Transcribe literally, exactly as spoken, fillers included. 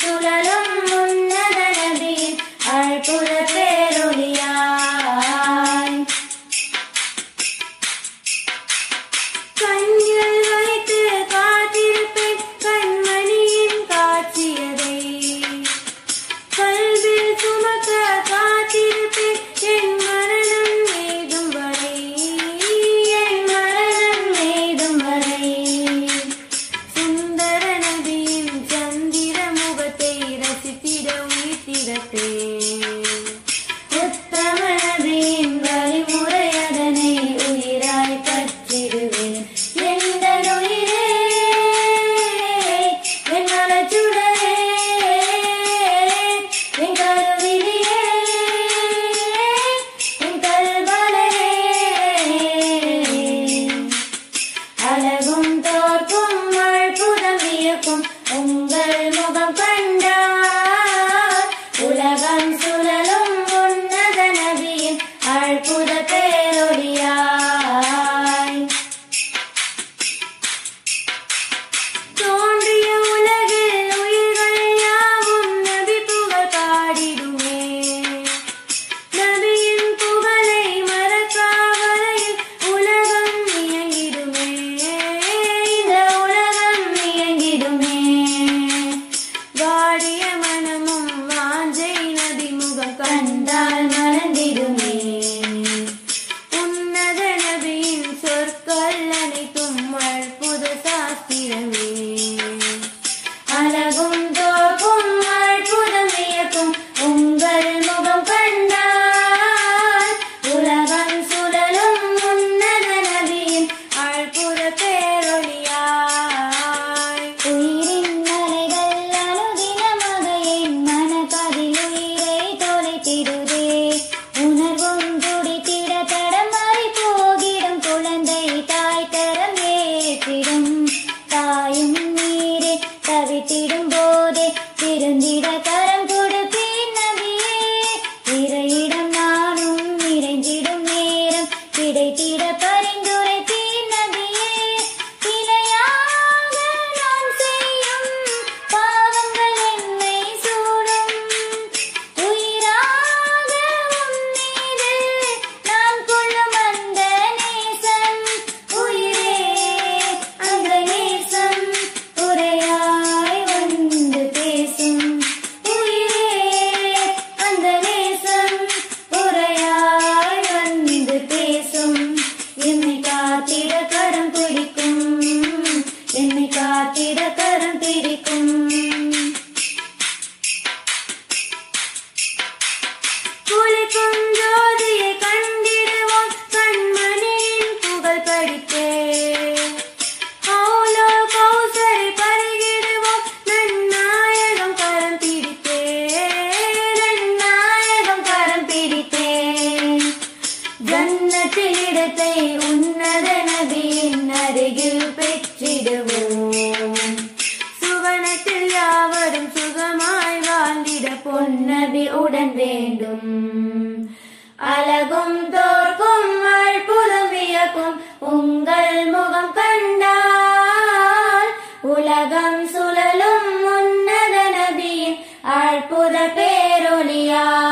சுழலும் உன்னத நபியின் அற்புத பேரொளியாய் கண்ணில் வைத்து காத்திருப்பேன் கண்மணியின் காட்சியதை கல்வில் சுமக்க காத்திருப்பேன் என் மரணம் ஏதும் வரை என் மரணம் ஏதும் வரை சுந்தர நபியின் சந்திர முகத்தை ரசித்திட உயிர்த்திடத்தேன் உத்தம நபியின் வழிமுறை அதனை உயிராய் பற்றிடுவேன் எந்த உயிரே என் மனச்சுடரே என் கருவிலியே என் கல்வலரே அழகும் தோற்கும் அற்புதம் வியக்கும் உங்கள் முகம் கண்டார் உலகம் சுழலும் உன்னத நபியின் அற்புத பேரொளியாய் தோன்றிய உலகில் உயிர்கள் யாவும் நபி புகழ் பாடிடுமே நபியின் புகழை மறக்காவரையில் உலகம் இயங்கிடுமே இந்த உலகம் இயங்கிடுமே வாடிய மனமும் வாஞ்சை நபி முகம் கண்டால் மறந்திடுமே உன்னத நபியின் சொற்கள் அனைத்தும் அற்புத சாஸ்திரமே அழகும் தோற்கும் அற்புதம் வியக்கும் உங்கள் முகம் கண்டால் உலகம் சுழலும் உன்னத நபியின் அற்புத பேரொளியாய் உயிரின் அலைகள் அனுதினமாக என் மனக்கதில் உயிரை தொலைத்திடுதே உணர்வும் துடித்திட தடமாறி போகிடும் குழந்தை தாய் தரம் ஏற்றிடும் தாயும் நீரே தவித்திடும் போதே திருந்திட கரம் கொடுப்பேன் நபியே இறையிடம் நானும் நிறைந்திடும் நேரம் கிடைத்திட பரிந்துரைத்தேன் நபியே இணையாக நான் செய்யும் பாவங்கள் என்னை சூடும் உயிராக உன்மீது நான் கொள்ளும் அந்த நேசம் உயிரே அந்த நேசம் உரையாய் வந்து பேசும் உயிரே அந்த நேசம் உரையாய் வந்து பேசும் என்னை காத்திட கரம் பிடிக்கும் என்னை காத்திட கரம் பிடிக்கும் குளிக்கும் ஜோதியை கண்டிடுவோம் கண்மணியின் புகழ் படித்தே ஹவுலோ கௌசரை பருகிடுவோம் நன்னாயகம் கரம் பிடித்தே நன்னாயகம் கரம் பிடித்தே ஜன்னத்தில் இடத்தை உன்னத நபியின் அருகில் பெற்றிடுவோம் சுவனத்தில் யாவரும் சுகமாய் வாழ்ந்திட பொன்னபி உடன் வேண்டும் அழகும் தோற்கும் அற்புதம் வியக்கும் உங்கள் முகம் கண்டால் உலகம் சுழலும் உன்னத நபியின் அற்புத பேரொளியாய்